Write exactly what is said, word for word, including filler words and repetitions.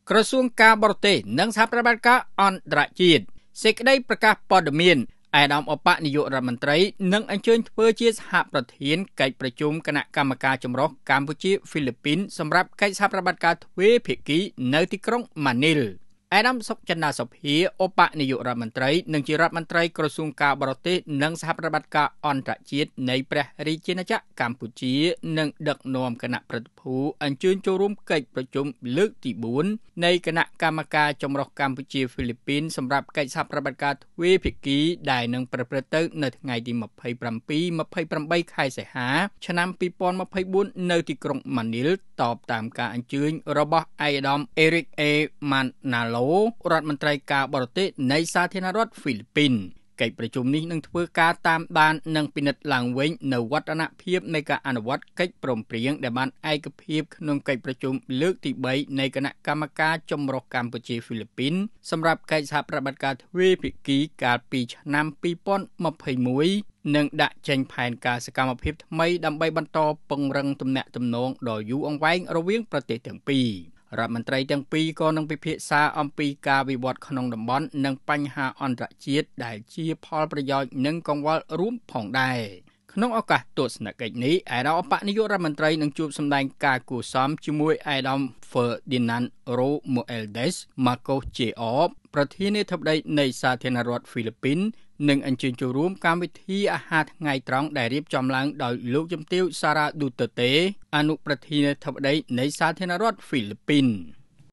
ក្រសួងការបរទេសនិងសហប្រតិបត្តិការអន្តរជាតិសេចក្តីប្រកាសព័ត៌មានអាយដាមអបនាយករដ្ឋមន្ត្រីនឹងអញ្ជើញធ្វើជាសហប្រធានកិច្ចប្រជុំគណៈកម្មការចម្រុះកម្ពុជាហ្វីលីពីនសម្រាប់កិច្ចសហប្រតិបត្តិការទ្វេភាគីនៅទីក្រុងម៉ានីលអាដាមសុកចិន្តាសុភាអបនាយករដ្ឋមន្ត្រីនិងជារដ្ឋមន្ត្រីក្រសួងការបរទេសនិងសហប្រតិបត្តិការអន្តរជាតិនៃព្រះរាជាណាចក្រកម្ពុជានិងដឹកនាំគណៈប្រតិភូអញ្ជើញចូលរួមកិច្ចប្រជុំលើកទីបួននៃគណៈកម្មការចម្រុះកម្ពុជាហ្វីលីពីនសម្រាប់កិច្ចសហប្រតិបត្តិការទ្វេភាគីដែលនឹងប្រព្រឹត្តទៅនៅថ្ងៃទីម្ភៃប្រាំពីរ ម្ភៃប្រាំបីខែសីហាឆ្នាំពីរពាន់ម្ភៃបួននៅទីក្រុងម៉ានីលតបតាមការអញ្ជើញរបស់អាយដាមអេរិកអេម៉ាន់ណាឡូរដ្ឋមន្ត្រីការបរទេសនៃសាធារណរដ្ឋហ្វីលីពីនកិច្ចប្រជុំនេះនឹងធ្វើការតាមដាននិងពិនិត្យឡើងវិញនៅវឌ្ឍនភាពនៃការអនុវត្តកិច្ចព្រមព្រៀងដែលបានឯកភាពក្នុងកិច្ចប្រជុំលើកទីបីនៃគណៈកម្មការចម្រុះកម្ពុជាហ្វីលីពីនសម្រាប់កិច្ចសហប្រតិបត្តិការទ្វេភាគីកាលពីឆ្នាំពីរពាន់ម្ភៃមួយនិងដាក់ចេញផែនការសកម្មភាពថ្មីដើម្បីបន្តពង្រឹងទំនាក់ទំនងដ៏យូរអង្វែងរវាងប្រទេសទាំងពីររដ្ឋមន្ត្រីទាំងពីរក៏នឹងពិភាក្សាអំពីការវិវត្តក្នុងតំបន់និងបញ្ហាអន្តរជាតិដែលជាផលប្រយោជន៍និងកង្វល់រួមផងដែរក្នុងឱកាសទស្សនកិច្ចនេះអាយដាមអបនាយករដ្ឋមន្ត្រីនឹងជួបសម្ដែងការគួរសមជាមួយអាយដាម Ferdinand Romualdez Marcos Jr ប្រធានាធិបតីនៃសាធារណរដ្ឋហ្វីលីពីននិងអញ្ជើញចូលរួមកម្មវិធីអាហារថ្ងៃត្រង់ដែលរៀបចំឡើងដោយលោកជំទាវសារ៉ាឌូតឺតេអនុប្រធានាធិបតីនៃសាធារណរដ្ឋហ្វីលីពីន